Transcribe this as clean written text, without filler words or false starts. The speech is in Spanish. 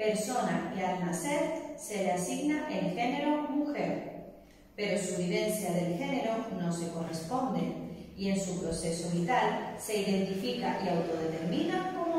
persona que al nacer se le asigna el género mujer, pero su vivencia del género no se corresponde y en su proceso vital se identifica y autodetermina como